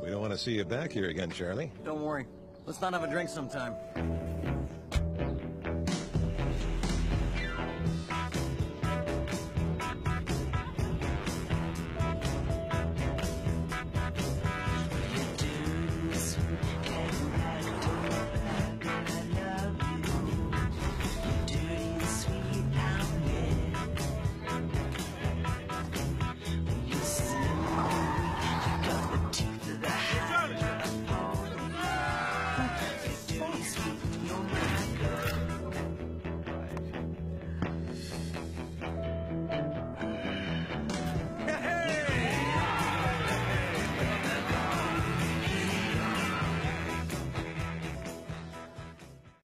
We don't want to see you back here again, Charlie. Don't worry. Let's not have a drink sometime.